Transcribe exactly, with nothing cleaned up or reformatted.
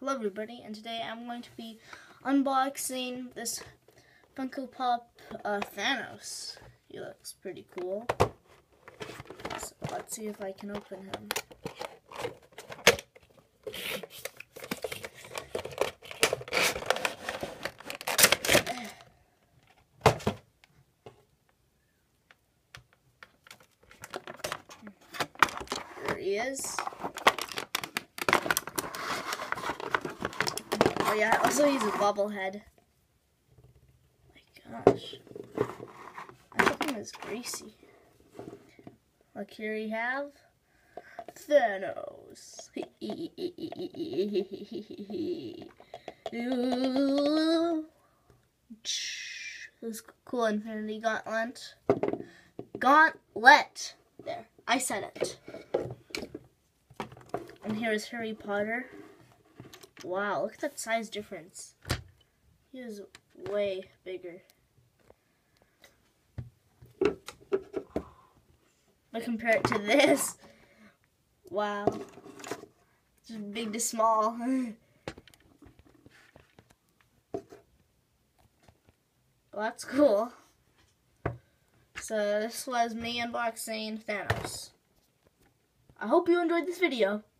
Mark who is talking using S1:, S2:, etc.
S1: Hello everybody, and today I'm going to be unboxing this Funko Pop uh, Thanos. He looks pretty cool. So let's see if I can open him. Here he is. Oh yeah, also he's a bobblehead. My gosh. I think he was greasy. Look, here we have Thanos. This cool Infinity Gauntlet. Gauntlet! There, I said it. And here's Harry Potter. Wow, look at that size difference. He is way bigger. But compare it to this. Wow. Just big to small. Well, that's cool. So this was me unboxing Thanos. I hope you enjoyed this video.